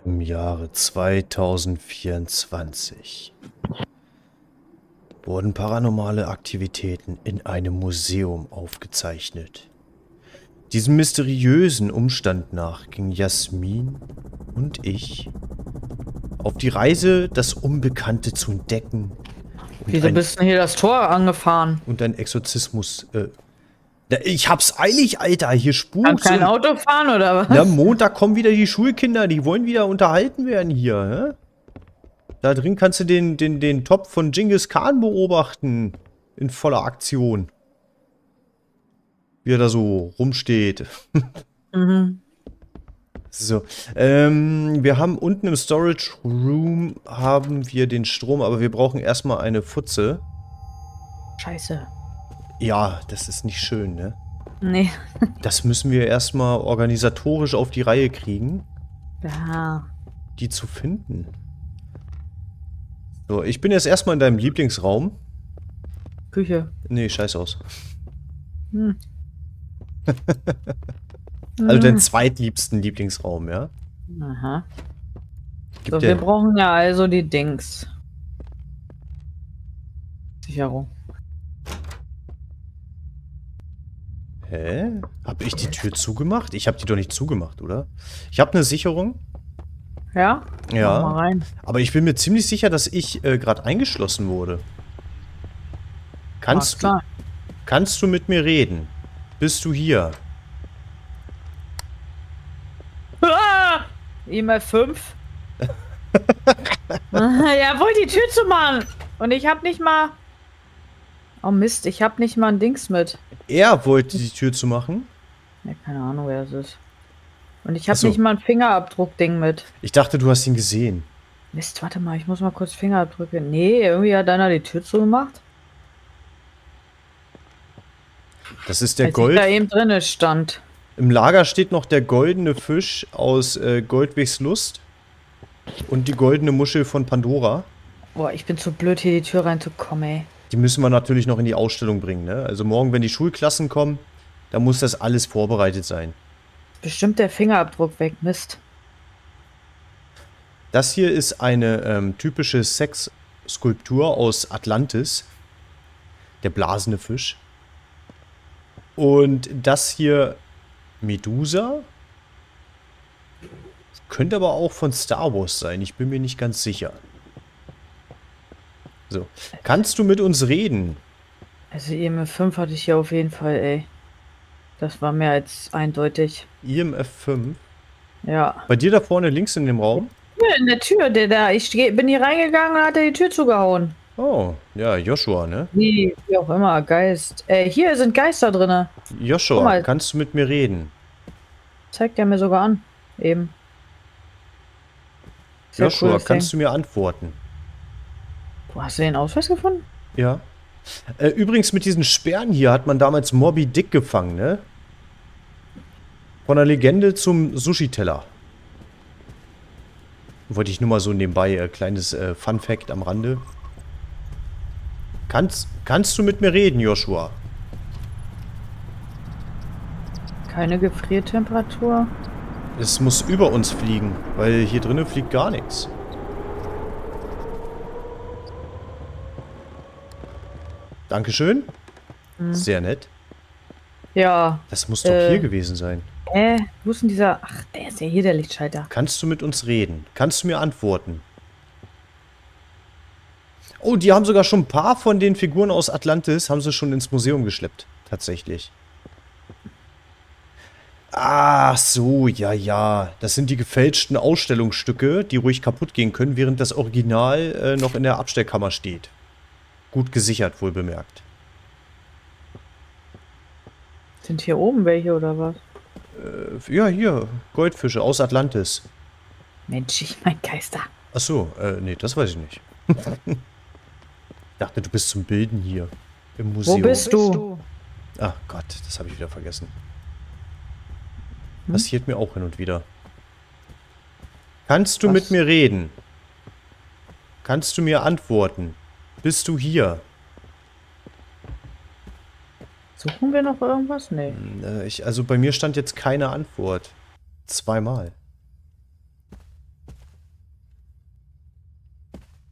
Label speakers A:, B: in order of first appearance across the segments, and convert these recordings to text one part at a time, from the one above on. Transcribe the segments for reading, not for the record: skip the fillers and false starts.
A: Im Jahre 2024 wurden paranormale Aktivitäten in einem Museum aufgezeichnet. Diesem mysteriösen Umstand nach ging Jasmin und ich auf die Reise, das Unbekannte zu entdecken.
B: Wieso bist du denn hier das Tor angefahren?
A: Und ein Exorzismus. Ich hab's eilig, Alter. Hier spukt's.
B: Kann kein Auto fahren, oder was?
A: Na, Montag kommen wieder die Schulkinder. Die wollen wieder unterhalten werden hier. Hä? Da drin kannst du den Topf von Genghis Khan beobachten. In voller Aktion. Wie er da so rumsteht.
B: Mhm.
A: So, wir haben unten im Storage Room haben wir den Strom, aber wir brauchen erstmal eine Pfütze.
B: Scheiße.
A: Ja, das ist nicht schön, ne?
B: Nee.
A: Das müssen wir erstmal organisatorisch auf die Reihe kriegen,
B: Ja.
A: die zu finden. So, ich bin jetzt erstmal in deinem Lieblingsraum.
B: Küche.
A: Nee, scheiß aus.
B: Hm.
A: Also deinen zweitliebsten Lieblingsraum, ja?
B: Aha.
A: Gibt
B: So,
A: der-
B: wir brauchen ja also die Dings. Sicherung.
A: Hä? Hab ich die Tür zugemacht? Ich habe die doch nicht zugemacht, oder? Ich habe eine Sicherung.
B: Ja?
A: Ja.
B: Mach mal rein.
A: Aber ich bin mir ziemlich sicher, dass ich gerade eingeschlossen wurde. Kannst du mit mir reden? Bist du hier?
B: Ah! E-Mail 5. Ja, wollte die Tür zu machen. Und ich hab nicht mal... Oh Mist, ich hab nicht mal ein Dings mit.
A: Er wollte die Tür zu machen.
B: Ja, keine Ahnung, wer es ist. Und ich hab
A: Ach so.
B: nicht mal ein Fingerabdruck-Ding mit.
A: Ich dachte, du hast ihn gesehen.
B: Mist, warte mal, ich muss mal kurz Fingerabdrücke. Nee, irgendwie hat einer die Tür zugemacht.
A: Das ist der
B: Als ich
A: Gold.
B: da eben drinne stand.
A: Im Lager steht noch der goldene Fisch aus Goldwigs Lust. Und die goldene Muschel von Pandora.
B: Boah, ich bin zu blöd, hier die Tür reinzukommen, ey.
A: Die müssen wir natürlich noch in die Ausstellung bringen, ne? Also morgen, wenn die Schulklassen kommen, da muss das alles vorbereitet sein.
B: Bestimmt der Fingerabdruck weg, Mist.
A: Das hier ist eine typische Sexskulptur aus Atlantis. Der blasende Fisch. Und das hier Medusa. Könnte aber auch von Star Wars sein. Ich bin mir nicht ganz sicher. So. Kannst du mit uns reden?
B: Also EMF 5 hatte ich hier auf jeden Fall, ey. Das war mehr als eindeutig.
A: IMF 5.
B: Ja.
A: Bei dir da vorne links in dem Raum?
B: Ja, in der Tür, bin hier reingegangen und hat er die Tür zugehauen.
A: Oh, ja, Joshua, ne?
B: Wie auch immer, Geist. Hier sind Geister drinne.
A: Joshua,
B: Guck mal.
A: kannst du mit mir reden?
B: Zeigt er mir sogar an. Eben. Sehr
A: Joshua,
B: cool, das
A: kannst
B: Ding.
A: du mir antworten?
B: Wo hast du den Ausweis gefunden?
A: Ja. Übrigens, mit diesen Sperren hier hat man damals Moby Dick gefangen, ne? Von der Legende zum Sushi-Teller. Wollte ich nur mal so nebenbei, kleines Fun-Fact am Rande. Kannst du mit mir reden, Joshua?
B: Keine Gefriertemperatur.
A: Es muss über uns fliegen, weil hier drinnen fliegt gar nichts. Dankeschön. Sehr nett.
B: Ja.
A: Das muss doch hier gewesen sein.
B: Wo ist denn dieser... Ach, der ist ja hier, der Lichtschalter.
A: Kannst du mit uns reden? Kannst du mir antworten? Oh, die haben sogar schon ein paar von den Figuren aus Atlantis, haben sie schon ins Museum geschleppt. Tatsächlich. Ach so, ja, ja. Das sind die gefälschten Ausstellungsstücke, die ruhig kaputt gehen können, während das Original noch in der Abstellkammer steht. Gut gesichert, wohl bemerkt.
B: Sind hier oben welche oder was?
A: Ja, hier. Goldfische aus Atlantis.
B: Mensch, ich mein Geister.
A: Ach so, nee, das weiß ich nicht. Ich dachte, du bist zum Bilden hier im Museum.
B: Wo bist du?
A: Ach Gott, das habe ich wieder vergessen. Passiert mir auch hin und wieder. Kannst du
B: Was?
A: mit mir reden? Kannst du mir antworten? Bist du hier?
B: Suchen wir noch irgendwas? Nee.
A: Also bei mir stand jetzt keine Antwort. Zweimal.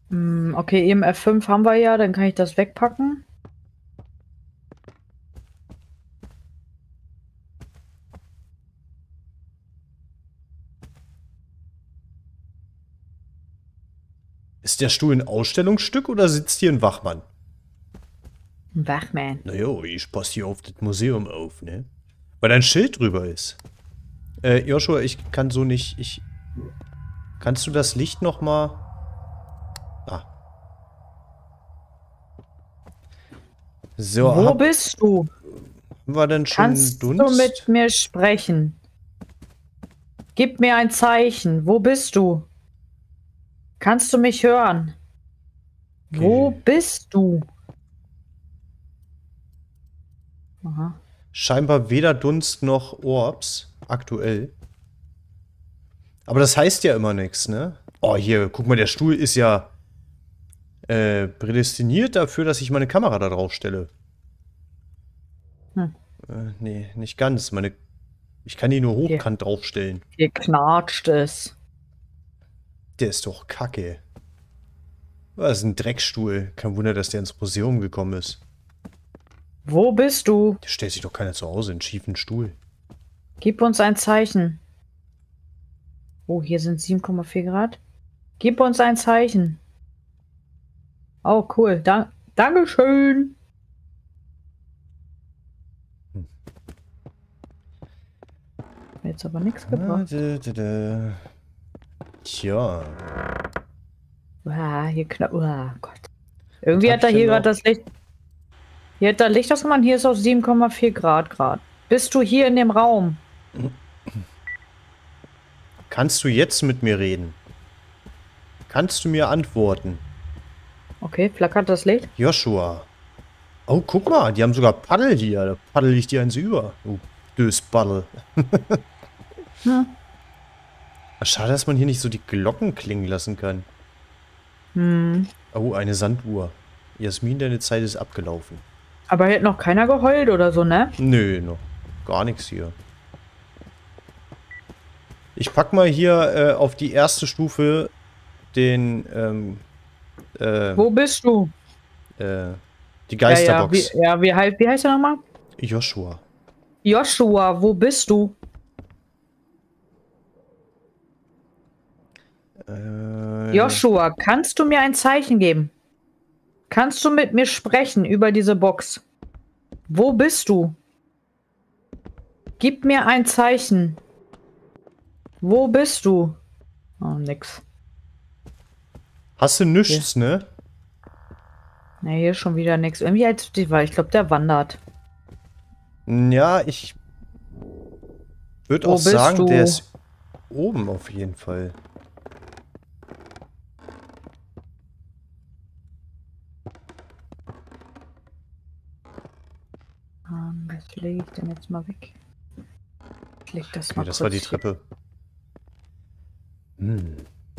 B: Okay, EMF 5 haben wir ja, dann kann ich das wegpacken.
A: Ist der Stuhl ein Ausstellungsstück oder sitzt hier ein Wachmann?
B: Wachman.
A: Naja, ich passe hier auf das Museum auf, ne? Weil ein Schild drüber ist. Joshua, ich kann so nicht. Kannst du das Licht nochmal. Ah. So,
B: Wo bist du?
A: haben wir denn schon
B: Kannst
A: Dunst?
B: du mit mir sprechen? Gib mir ein Zeichen. Wo bist du? Kannst du mich hören?
A: Okay.
B: Wo bist du? Aha.
A: Scheinbar weder Dunst noch Orbs. Aktuell. Aber das heißt ja immer nichts, ne? Oh, hier, guck mal, der Stuhl ist ja prädestiniert dafür, dass ich meine Kamera da drauf stelle. Nee, nicht ganz. Ich kann die nur hochkant draufstellen.
B: Hier knatscht es.
A: Der ist doch kacke. Das ist ein Dreckstuhl. Kein Wunder, dass der ins Museum gekommen ist.
B: Wo bist du?
A: Der stellt sich doch keiner zu Hause in einen schiefen Stuhl.
B: Gib uns ein Zeichen. Oh, hier sind 7,4 Grad. Gib uns ein Zeichen. Oh, cool. Dankeschön. Jetzt aber nichts gebracht.
A: Tja.
B: Hier knapp. Oh Gott. Irgendwie
A: Was
B: hat er
A: hab ich
B: hier
A: denn
B: gerade
A: noch?
B: das Licht. Hier hat er Licht ausgemacht. Hier ist auf 7,4 Grad. Bist du hier in dem Raum?
A: Kannst du jetzt mit mir reden? Kannst du mir antworten?
B: Okay, flackert das Licht?
A: Joshua. Oh, guck mal, die haben sogar Paddel hier. Da paddel ich dir eins über. Du Döspaddel.
B: Hm.
A: Schade, dass man hier nicht so die Glocken klingen lassen kann.
B: Hm.
A: Oh, eine Sanduhr. Jasmin, deine Zeit ist abgelaufen.
B: Aber hier hat noch keiner geheult oder so, ne?
A: Nö, noch gar nichts hier. Ich pack mal hier auf die erste Stufe den,
B: Wo bist du?
A: die Geisterbox.
B: Wie heißt er nochmal?
A: Joshua.
B: Joshua, wo bist du? Joshua, kannst du mir ein Zeichen geben? Kannst du mit mir sprechen über diese Box? Wo bist du? Gib mir ein Zeichen. Wo bist du? Oh, nix.
A: Hast du nichts, ne?
B: Ne, hier ist schon wieder nix. Irgendwie ich glaube, der wandert.
A: Ja, ich würde auch sagen, der ist oben auf jeden Fall.
B: Das lege ich dann jetzt mal weg. Ich leg das
A: Okay,
B: mal
A: das
B: kurz
A: war die
B: hier.
A: Treppe. Hm.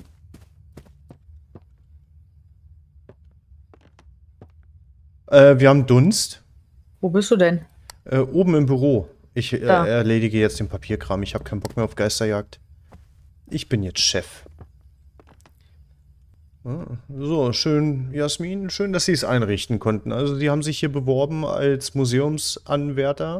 A: Wir haben Dunst.
B: Wo bist du denn?
A: Oben im Büro. Ich
B: Da.
A: erledige jetzt den Papierkram. Ich habe keinen Bock mehr auf Geisterjagd. Ich bin jetzt Chef. So, schön, Jasmin. Schön, dass Sie es einrichten konnten. Also, Sie haben sich hier beworben als Museumsanwärter.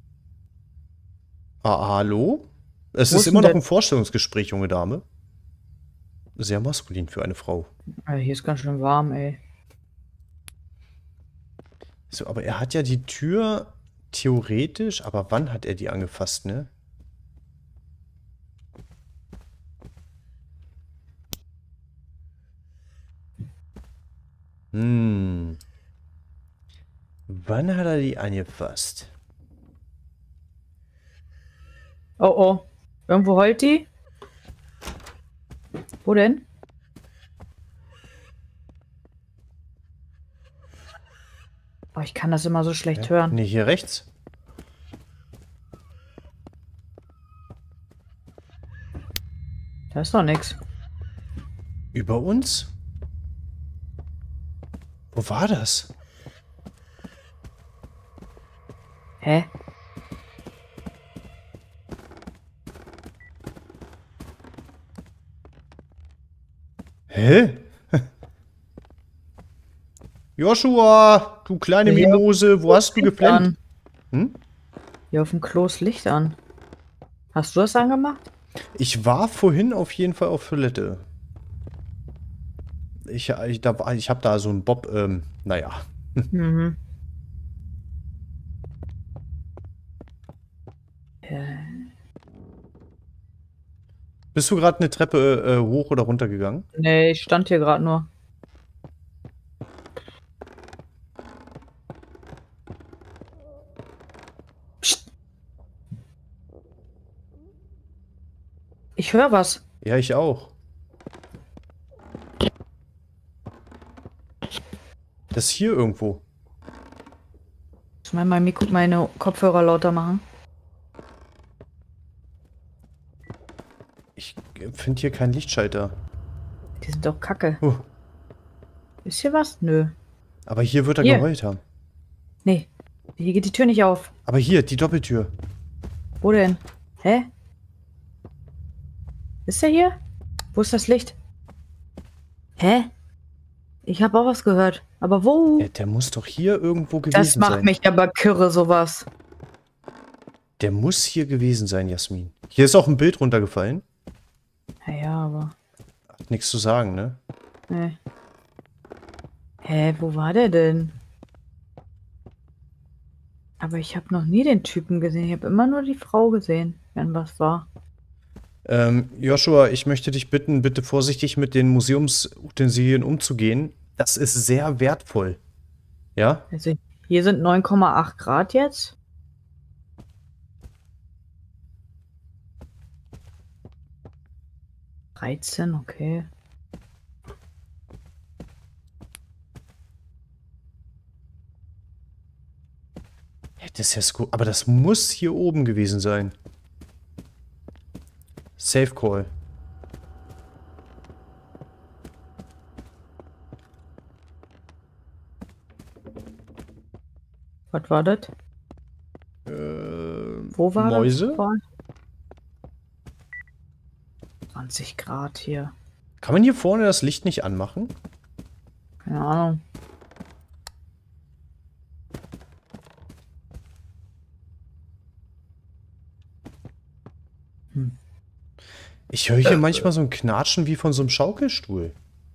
A: Ah, hallo? Es
B: Wo
A: ist
B: ist
A: immer
B: denn
A: noch ein Vorstellungsgespräch, junge Dame. Sehr maskulin für eine Frau.
B: Hier ist ganz schön warm, ey.
A: So, aber er hat ja die Tür theoretisch, aber wann hat er die angefasst, ne? Hm. Wann hat er die angefasst?
B: Oh oh. Irgendwo heult die? Wo denn? Oh, ich kann das immer so schlecht hören.
A: Nee, hier rechts.
B: Da ist doch nichts.
A: Über uns? Wo war das?
B: Hä?
A: Hä? Joshua, du kleine
B: Hier
A: Mimose, wo hast du
B: Licht
A: gepennt?
B: an.
A: Hm?
B: Hier auf dem Klo ist Licht an. Hast du das angemacht?
A: Ich war vorhin auf jeden Fall auf Toilette. Ich habe da so einen Bob, naja.
B: Mhm.
A: Bist du gerade eine Treppe hoch oder runter gegangen?
B: Nee, ich stand hier gerade nur. Psst. Ich höre was.
A: Ja, ich auch. Das ist hier irgendwo.
B: Ich mal meine Kopfhörer lauter machen.
A: Ich finde hier keinen Lichtschalter.
B: Die sind doch kacke.
A: Huh.
B: Ist hier was? Nö.
A: Aber hier wird er
B: Hier.
A: geheult haben.
B: Nee. Hier geht die Tür nicht auf.
A: Aber hier, die Doppeltür.
B: Wo denn? Hä? Ist er hier? Wo ist das Licht? Hä? Ich habe auch was gehört. Aber wo?
A: Ja, der muss doch hier irgendwo
B: Das
A: gewesen
B: macht
A: sein.
B: mich aber kirre, sowas.
A: Der muss hier gewesen sein, Jasmin. Hier ist auch ein Bild runtergefallen.
B: Ja, aber.
A: Hat nichts zu sagen, ne?
B: Nee. Hä, wo war der denn? Aber ich habe noch nie den Typen gesehen. Ich habe immer nur die Frau gesehen, wenn was war.
A: Joshua, ich möchte dich bitten, bitte vorsichtig mit den Museumsutensilien umzugehen. Das ist sehr wertvoll. Ja?
B: Also hier sind 9,8 Grad jetzt. (13), okay.
A: Ja, das ist ja aber das muss hier oben gewesen sein. Safe Call.
B: Was war das? Wo war
A: Mäuse?
B: das? Vor? 20 Grad hier.
A: Kann man hier vorne das Licht nicht anmachen?
B: Keine Ahnung.
A: Ich höre hier manchmal so ein Knatschen wie von so einem Schaukelstuhl.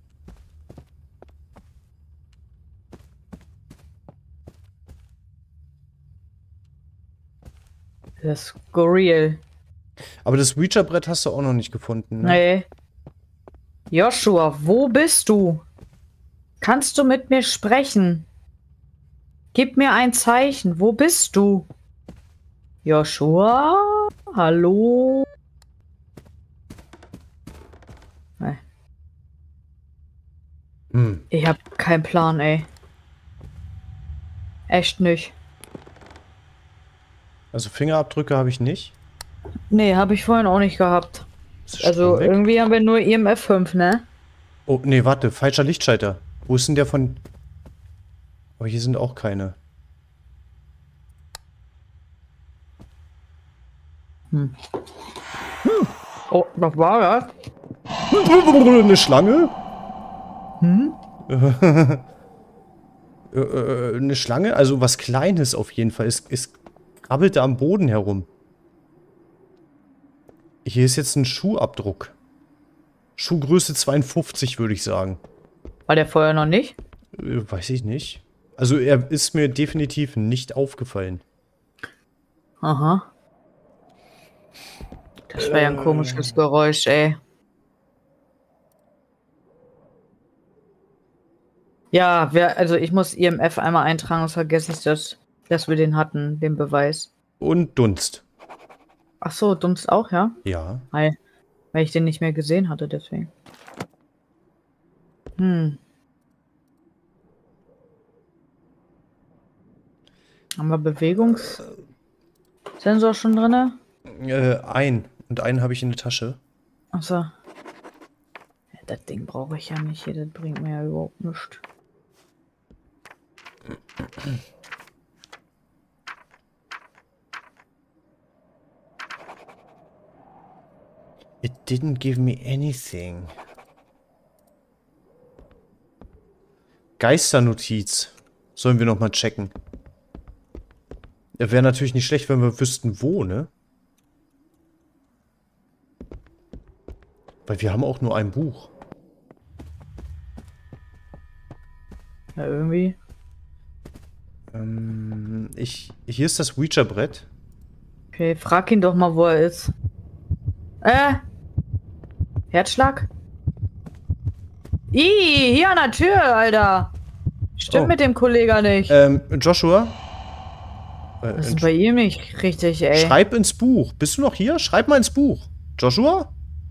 B: Das ist skurril.
A: Aber das Ouija-Brett hast du auch noch nicht gefunden, ne?
B: Nee. Joshua, wo bist du? Kannst du mit mir sprechen? Gib mir ein Zeichen. Wo bist du? Joshua? Hallo? Nee. Ich hab keinen Plan, ey. Echt nicht.
A: Also Fingerabdrücke habe ich nicht.
B: Nee, habe ich vorhin auch nicht gehabt.
A: Ist
B: Also
A: Strom weg?
B: irgendwie haben wir nur IMF 5, ne?
A: Oh, nee, warte. Falscher Lichtschalter. Wo ist denn der von... Aber hier sind auch keine.
B: Oh, was war das?
A: Eine Schlange? Eine Schlange? Also was Kleines auf jeden Fall. Es krabbelt da am Boden herum. Hier ist jetzt ein Schuhabdruck. Schuhgröße 52, würde ich sagen.
B: War der vorher noch nicht?
A: Weiß ich nicht. Also er ist mir definitiv nicht aufgefallen.
B: Aha. Das war ja ein komisches Geräusch, ey. Ja, also ich muss IMF einmal eintragen, sonst vergesse ich das, dass wir den hatten, den Beweis.
A: Und Dunst.
B: Ach so, Dunst auch, ja?
A: Ja.
B: Weil ich den nicht mehr gesehen hatte, deswegen. Haben wir Bewegungssensor schon drin?
A: Und einen habe ich in der Tasche.
B: Achso. Ja, das Ding brauche ich ja nicht hier, das bringt mir ja überhaupt nichts.
A: It didn't give me anything. Geisternotiz. Sollen wir nochmal checken. Wäre natürlich nicht schlecht, wenn wir wüssten, wo, ne? Weil wir haben auch nur ein Buch.
B: Ja, irgendwie.
A: Hier ist das Ouija-Brett.
B: Okay, frag ihn doch mal, wo er ist. Herzschlag? Hier an der Tür, Alter. Stimmt mit dem Kollegen nicht.
A: Joshua?
B: Was ist bei ihm nicht richtig, ey?
A: Schreib ins Buch. Bist du noch hier? Schreib mal ins Buch. Joshua?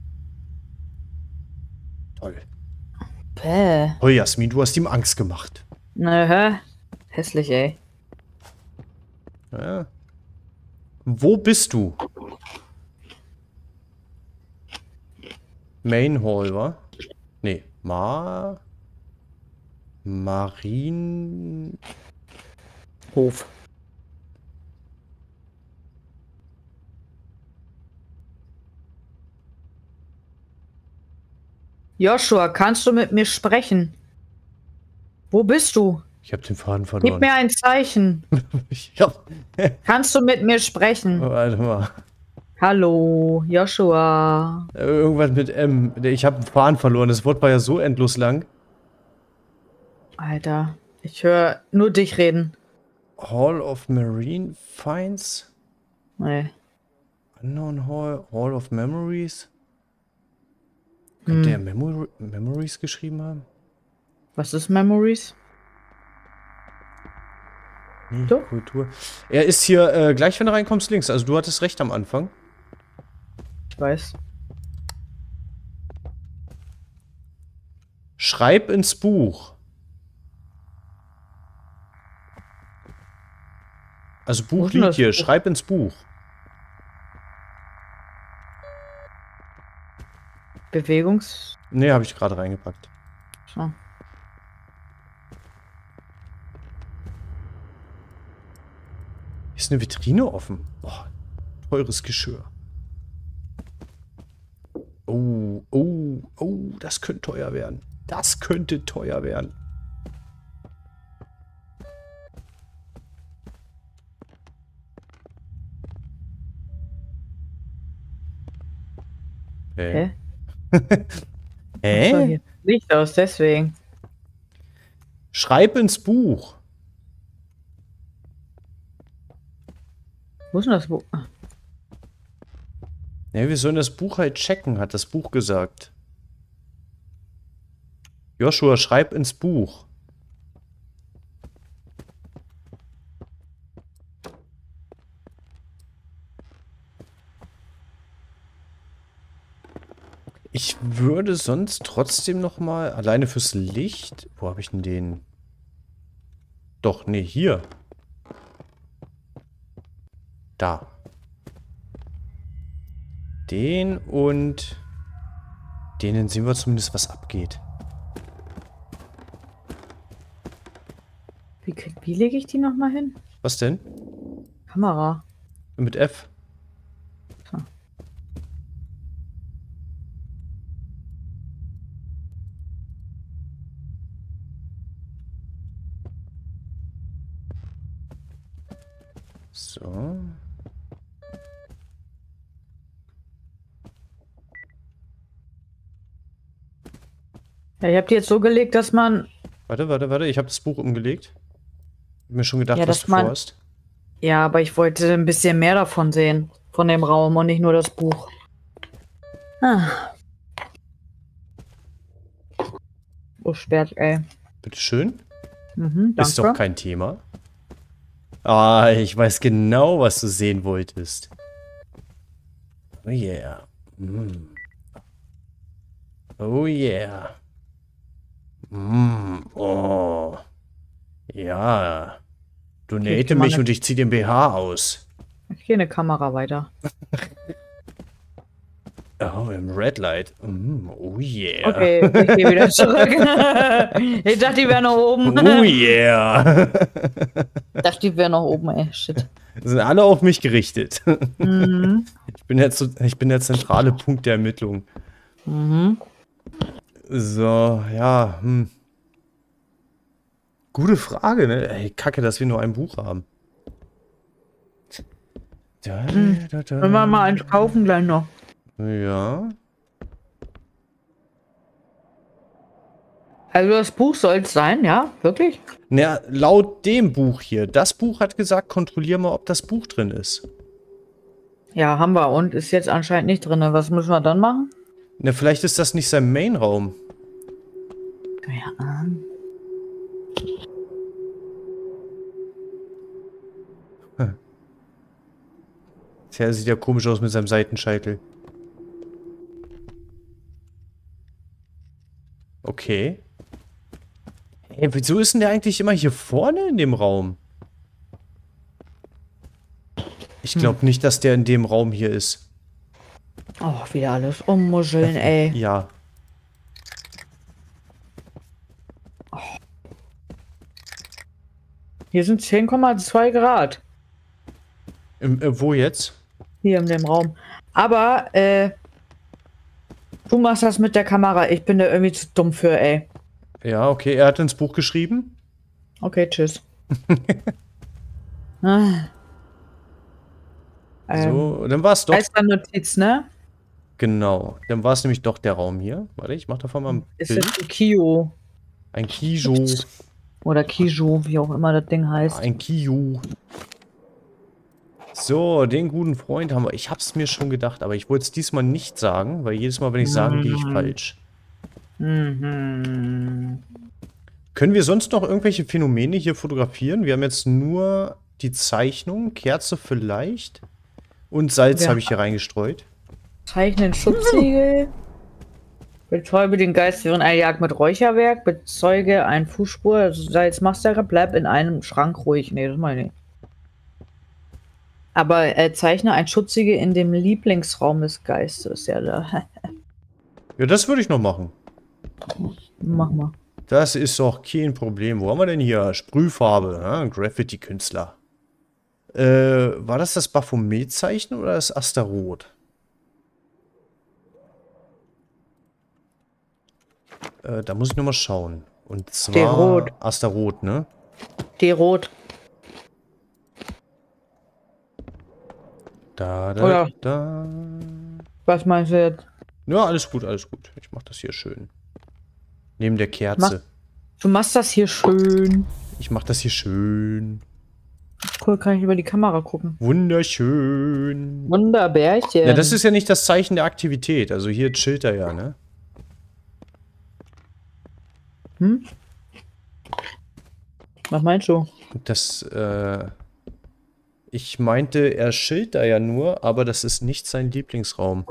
A: Toll.
B: Bäh.
A: Oh, Jasmin, du hast ihm Angst gemacht.
B: Hä? Hässlich, ey.
A: Ja. Wo bist du? Main Hall, wa? Nee. Marienhof.
B: Joshua, kannst du mit mir sprechen? Wo bist du?
A: Ich habe den Faden verloren.
B: Gib mir ein Zeichen. Kannst du mit mir sprechen?
A: Warte mal.
B: Hallo, Joshua.
A: Irgendwas mit M. Ich habe den Faden verloren. Das Wort war ja so endlos lang.
B: Alter, ich höre nur dich reden.
A: Hall of Marine Finds?
B: Nee.
A: Unknown Hall? Hall of Memories? Könnte er Memories geschrieben haben?
B: Was ist Memories?
A: Nee,
B: So?
A: Kultur. Er ist hier, gleich wenn du reinkommst, links. Also du hattest recht am Anfang.
B: Ich weiß.
A: Schreib ins Buch. Also Buch liegt hier.
B: Buch?
A: Schreib ins Buch.
B: Bewegungs...
A: Nee, habe ich gerade reingepackt.
B: So.
A: Hier ist eine Vitrine offen. Boah, teures Geschirr. Oh, oh, oh, das könnte teuer werden. Das könnte teuer werden.
B: Hä?
A: Hä?
B: So, hier Licht aus, deswegen.
A: Schreib ins Buch.
B: Wo ist denn das Buch?
A: Ja, wir sollen das Buch halt checken, hat das Buch gesagt. Joshua, schreib ins Buch. Ich würde sonst trotzdem noch mal alleine fürs Licht. Wo habe ich denn den? Doch, nee, hier. Da. Den und denen sehen wir zumindest, was abgeht.
B: Wie lege ich die nochmal hin?
A: Was denn?
B: Kamera.
A: Mit F.
B: So.
A: So.
B: Ja, ich habe die jetzt so gelegt, dass man...
A: Warte. Ich habe das Buch umgelegt. Hab mir schon gedacht,
B: Ja,
A: was
B: dass
A: du
B: man-
A: vorhast.
B: Ja, aber ich wollte ein bisschen mehr davon sehen. Von dem Raum und nicht nur das Buch. Ah. Oh, sperrt, ey.
A: Bitteschön.
B: Mhm, danke.
A: Ist doch kein Thema. Ah, ich weiß genau, was du sehen wolltest. Oh yeah. Mm. Oh yeah. Oh. Ja. Du nähte mich und ich zieh den BH aus.
B: Ich gehe eine Kamera weiter.
A: Oh, im Red Light. Oh yeah.
B: Okay, ich gehe wieder zurück. Ich dachte, die wäre noch oben.
A: Oh yeah.
B: Ich dachte, die wäre noch oben, ey. Shit.
A: Sind alle auf mich gerichtet.
B: Mhm.
A: Ich bin der zentrale Punkt der Ermittlung.
B: Mhm.
A: So, ja. Gute Frage, ne? Ey, kacke, dass wir nur ein Buch haben.
B: Wenn wir mal eins kaufen gleich noch.
A: Ja.
B: Also das Buch soll es sein, ja? Wirklich?
A: Na, laut dem Buch hier. Das Buch hat gesagt, kontrollier mal, ob das Buch drin ist.
B: Ja, haben wir. Und ist jetzt anscheinend nicht drin. Was müssen wir dann machen?
A: Na, vielleicht ist das nicht sein Main-Raum.
B: Ja.
A: Tja, sieht ja komisch aus mit seinem Seitenscheitel. Okay. Ey, wieso ist denn der eigentlich immer hier vorne in dem Raum? Ich glaube nicht, dass der in dem Raum hier ist.
B: Oh, wieder alles ummuscheln, ey.
A: Ja.
B: Hier sind 10,2 Grad.
A: Wo jetzt?
B: Hier in dem Raum. Aber, du machst das mit der Kamera. Ich bin da irgendwie zu dumm für, ey.
A: Ja, okay. Er hat ins Buch geschrieben.
B: Okay, tschüss. Ah.
A: So, dann war es doch.
B: Als Notiz, ne?
A: Genau. Dann war es nämlich doch der Raum hier. Warte, ich mach davon mal ein
B: Ist
A: Bild.
B: das ein Kio?
A: Ein Kijo.
B: Oder Kijo, wie auch immer das Ding heißt.
A: Ein Kijo. So, den guten Freund haben wir. Ich hab's mir schon gedacht, aber ich wollte es diesmal nicht sagen, weil jedes Mal, wenn ich sage, gehe ich falsch.
B: Mhm.
A: Können wir sonst noch irgendwelche Phänomene hier fotografieren? Wir haben jetzt nur die Zeichnung, Kerze vielleicht. Und Salz
B: Ja.
A: habe ich hier reingestreut.
B: Zeichnen Schutzsiegel. Betäube den Geist während einer Jagd mit Räucherwerk. Bezeuge eine Fußspur. Also Salzmaster, bleib in einem Schrank ruhig. Nee, das meine ich nicht. Aber zeichne ein Schutzsiegel in dem Lieblingsraum des Geistes. Ja, da.
A: Ja, das würde ich noch machen.
B: Mach mal.
A: Das ist doch kein Problem. Wo haben wir denn hier? Sprühfarbe, Graffiti-Künstler. War das Baphomet-Zeichen oder das Astaroth? Da muss ich nochmal schauen. Und zwar
B: Derot.
A: Astaroth, ne?
B: Derot. Oder?
A: Da.
B: Was meinst du jetzt?
A: Ja, alles gut, alles gut. Ich mach das hier schön. Neben der Kerze.
B: Du machst das hier schön.
A: Ich mach das hier schön.
B: Cool, kann ich über die Kamera gucken.
A: Wunderschön.
B: Wunderbärchen.
A: Ja, das ist ja nicht das Zeichen der Aktivität. Also hier chillt er ja, ne?
B: Hm? Was meinst du?
A: Das, ich meinte, er chillt da ja nur, aber das ist nicht sein Lieblingsraum.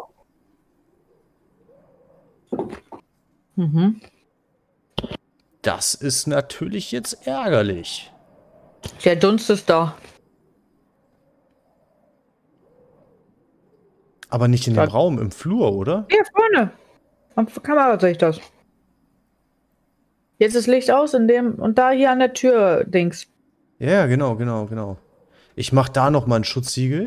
B: Mhm.
A: Das ist natürlich jetzt ärgerlich.
B: Der Dunst ist da.
A: Aber nicht in dem Raum, im Flur, oder?
B: Hier vorne. Am Kamera sehe ich das. Jetzt ist Licht aus in dem und da hier an der Tür Dings.
A: Ja, genau, genau, genau. Ich mach da noch mal ein Schutzsiegel.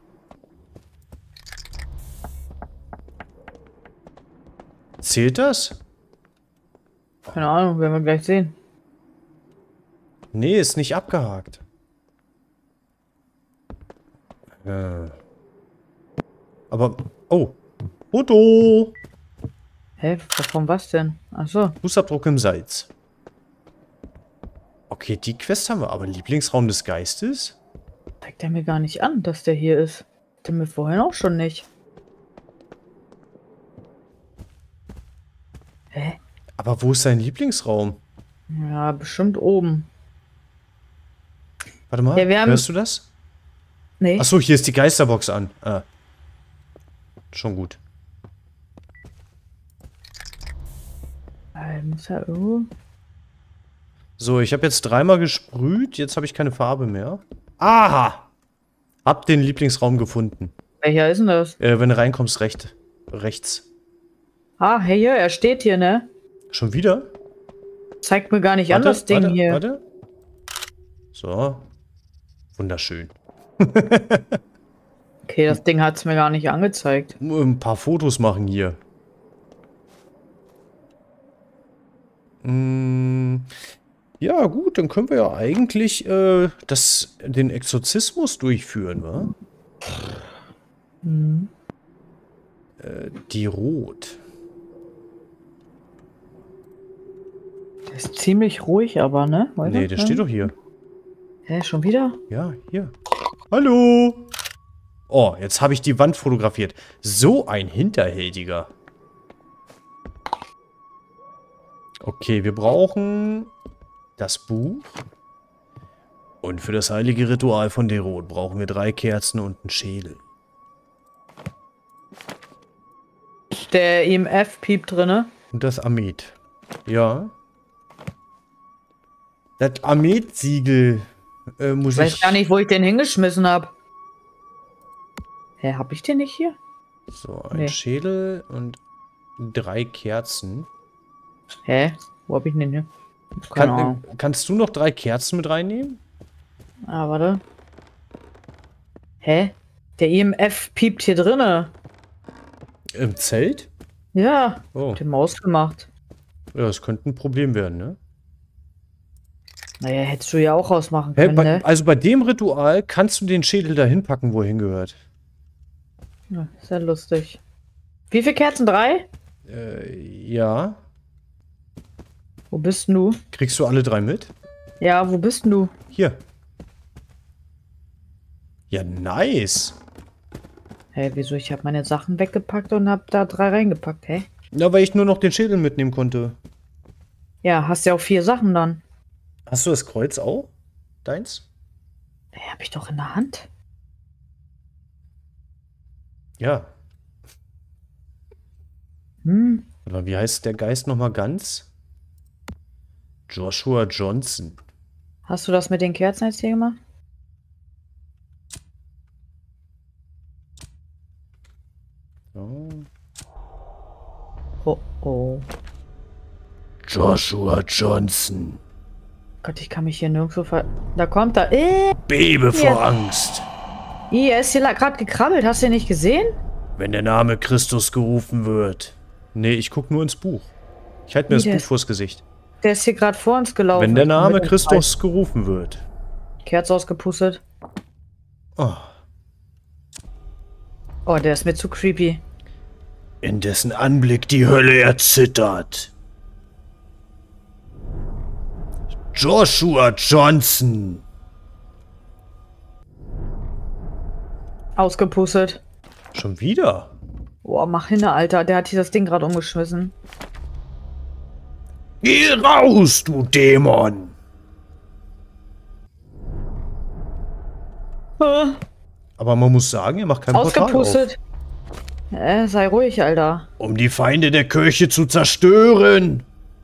A: Zählt das?
B: Keine Ahnung, werden wir gleich sehen.
A: Nee, ist nicht abgehakt. Aber, oh, Foto!
B: Hä, von was denn? Achso.
A: Fußabdruck im Salz. Okay, die Quest haben wir, aber Lieblingsraum des Geistes?
B: Zeigt er mir gar nicht an, dass der hier ist. Der mir vorhin auch schon nicht. Hä?
A: Aber wo ist sein Lieblingsraum?
B: Ja, bestimmt oben.
A: Warte mal,
B: Ja, wir haben-
A: hörst du das?
B: Nee.
A: Achso, hier ist die Geisterbox an. Ah. Schon gut.
B: Muss ja irgendwo.
A: So, ich habe jetzt dreimal gesprüht, jetzt habe ich keine Farbe mehr. Aha! Hab den Lieblingsraum gefunden.
B: Welcher ist denn das?
A: Wenn du reinkommst, rechts.
B: Ah, hey, hier, er steht hier, ne?
A: Schon wieder?
B: Zeigt mir gar nicht an, das Ding hier.
A: Warte. So. Wunderschön.
B: Okay, das Ding hat's mir gar nicht angezeigt.
A: Ein paar Fotos machen hier. Ja, gut, dann können wir ja eigentlich den Exorzismus durchführen, wa?
B: Mhm.
A: Die Rot.
B: Der ist ziemlich ruhig, aber, ne? Weiter?
A: Nee, der steht doch hier.
B: Hä, schon wieder?
A: Ja, hier. Hallo! Oh, jetzt habe ich die Wand fotografiert. So ein Hinterhältiger. Okay, wir brauchen das Buch. Und für das heilige Ritual von Derot brauchen wir 3 Kerzen und einen Schädel.
B: Der EMF piept drinne.
A: Und das Amet. Ja. Das Amet-Siegel muss
B: Ich weiß
A: ich...
B: gar nicht, wo ich den hingeschmissen habe. Hä, hab ich den nicht hier?
A: So, ein
B: Nee.
A: Schädel und 3 Kerzen.
B: Hä? Wo hab ich den hier? Keine Ahnung.
A: Kannst du noch 3 Kerzen mit reinnehmen?
B: Ah, warte. Hä? Der EMF piept hier drinne.
A: Im Zelt?
B: Ja,
A: Oh,
B: hab den Maus gemacht.
A: ja, das könnte ein Problem werden, ne?
B: Naja, hättest du ja auch ausmachen
A: Hä,
B: können, ne?
A: also bei dem Ritual kannst du den Schädel dahin packen, wo er hingehört.
B: Ja, sehr lustig. Wie viele Kerzen? 3?
A: Ja.
B: Wo bist denn du?
A: Kriegst du alle 3 mit?
B: Ja, wo bist denn du?
A: Hier. Ja, nice.
B: Hä, wieso? Ich habe meine Sachen weggepackt und hab da 3 reingepackt, hä?
A: Ja, weil ich nur noch den Schädel mitnehmen konnte.
B: Ja, hast ja auch 4 Sachen dann.
A: Hast du das Kreuz auch? Deins?
B: Hä, hab ich doch in der Hand.
A: Ja.
B: Hm.
A: Aber wie heißt der Geist nochmal ganz? Joshua Johnson.
B: Hast du das mit den Kerzen jetzt hier gemacht?
A: So.
B: Oh, oh.
A: Joshua Johnson.
B: Gott, ich kann mich hier nirgendwo Da kommt er.
A: Bebe vor
B: Yes.
A: Angst.
B: Er ist hier gerade gekrabbelt. Hast du ihn nicht gesehen?
A: Wenn der Name Christus gerufen wird. Nee, ich guck nur ins Buch. Ich halte mir
B: Wie,
A: das
B: der
A: Buch vors Gesicht.
B: Der ist hier gerade vor uns gelaufen.
A: Wenn der Name
B: Mit dem
A: Christus gerufen wird.
B: Kerze ausgepustet.
A: Oh,
B: Oh, der ist mir zu creepy.
A: in dessen Anblick die Hölle erzittert. Joshua Johnson.
B: Ausgepustet.
A: Schon wieder?
B: Boah, mach hin, Alter. Der hat hier das Ding gerade umgeschmissen.
A: Geh raus, du Dämon. Aber man muss sagen, er macht kein Portal auf.
B: Ausgepustet. Sei ruhig, Alter.
A: Um die Feinde der Kirche zu zerstören.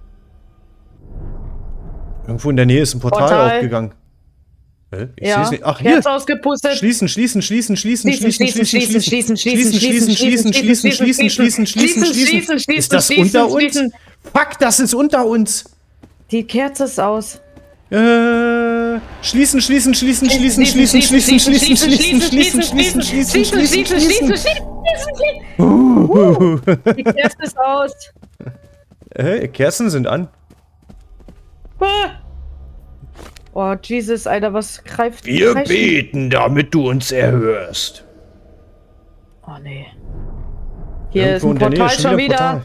A: Irgendwo in der Nähe ist ein Portal aufgegangen. Hä? Ich
B: Ja,
A: seh's nicht. Ach, hier.
B: Kerze ausgepustet.
A: Schließen, schließen, schließen, schließen,
B: Schließen,
A: schließen,
B: schließen,
A: schließen,
B: schließen,
A: schließen,
B: schließen,
A: schließen, schließen, schließen, schließen, schließen, schließen. Ist das unter uns? Fuck, das ist unter uns.
B: Die Kerze ist aus.
A: Schließen, schließen, schließen, schließen, schließen, schließen, schließen, schließen, schließen, schließen, schließen, schließen, schließen.
B: Die Kerze ist aus.
A: Kerzen sind an.
B: Oh, Jesus, Alter, was greift...
A: Wir beten, damit du uns erhörst.
B: Oh, nee. Hier ist ein
A: Irgendwo in der Nähe
B: Portal schon
A: ein
B: wieder.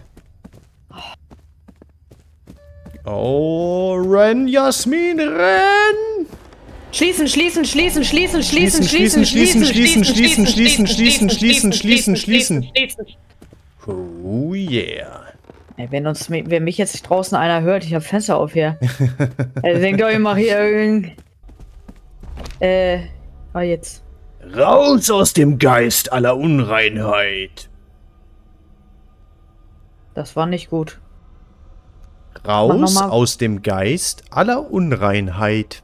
A: Oh, renn, Jasmin, renn!
B: Schließen, schließen, schließen, schließen,
A: Schließen,
B: schließen,
A: schließen,
B: schließen,
A: schließen,
B: schließen,
A: schließen, schließen, schließen,
B: schließen,
A: schließen. Oh yeah.
B: Ey, wenn mich jetzt draußen einer hört, ich hab Fenster auf hier. Er denkt doch, ich mach hier irgend... jetzt.
A: Raus aus dem Geist aller Unreinheit.
B: Das war nicht gut.
A: Raus aus dem Geist aller Unreinheit.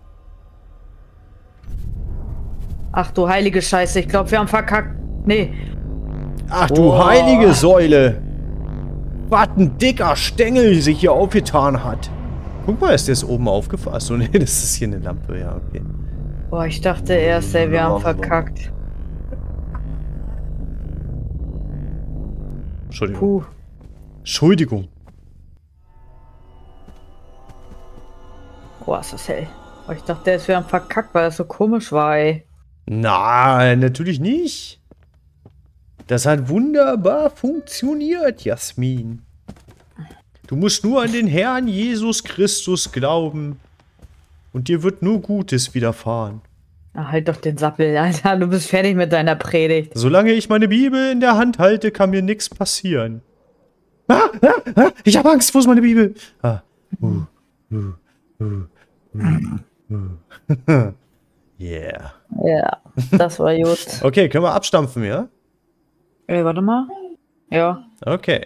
B: Ach du heilige Scheiße, ich glaube, wir haben verkackt. Nee.
A: Ach du heilige Säule. Was ein dicker Stängel sich hier aufgetan hat. Guck mal, ist der jetzt oben aufgefallen? Achso, nee, das ist hier eine Lampe, ja, okay.
B: Boah, ich dachte erst, ey, wir haben verkackt.
A: Entschuldigung.
B: Puh.
A: Entschuldigung.
B: Oh, ist das hell. Oh, ich dachte, der ist wieder verkackt, weil das so komisch war, ey.
A: Nein, natürlich nicht. Das hat wunderbar funktioniert, Jasmin. Du musst nur an den Herrn Jesus Christus glauben. Und dir wird nur Gutes widerfahren.
B: Na, halt doch den Sappel, Alter. Du bist fertig mit deiner Predigt.
A: Solange ich meine Bibel in der Hand halte, kann mir nichts passieren. Ich habe Angst, wo ist meine Bibel? Yeah.
B: Ja, das war gut.
A: Okay, können wir abstampfen, ja?
B: Ey, warte mal. Ja.
A: Okay.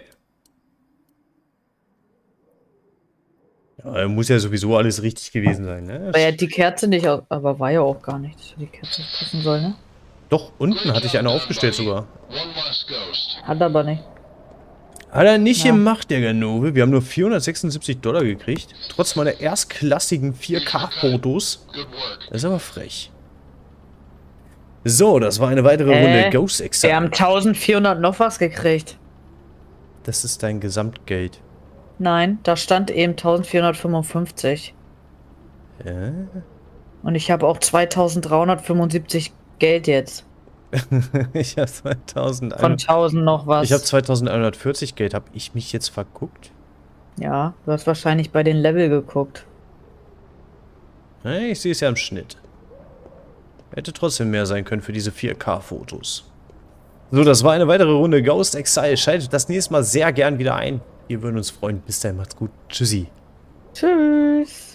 A: Ja, muss ja sowieso alles richtig gewesen sein, ne?
B: War ja die Kerze nicht, aber war ja auch gar nicht, dass die Kerze passen soll, ne?
A: Doch, unten hatte ich eine aufgestellt sogar.
B: Hat aber nicht.
A: Hat er nicht gemacht, der Ganove. Wir haben nur $476 gekriegt. Trotz meiner erstklassigen 4K-Fotos. Das ist aber frech. So, das war eine weitere Runde Ghost Exile.
B: Wir haben 1400 noch was gekriegt.
A: Das ist dein Gesamtgeld.
B: Nein, da stand eben 1455.
A: Ja.
B: Und ich habe auch 2375 Geld jetzt.
A: Ich habe 2000.
B: Von 1000 noch was.
A: Ich habe 2140 Geld. Habe ich mich jetzt verguckt?
B: Ja, du hast wahrscheinlich bei den Level geguckt.
A: Ich sehe es ja im Schnitt. Hätte trotzdem mehr sein können für diese 4K-Fotos. So, das war eine weitere Runde Ghost Exile. Schaltet das nächste Mal sehr gern wieder ein. Wir würden uns freuen. Bis dahin, macht's gut. Tschüssi.
B: Tschüss.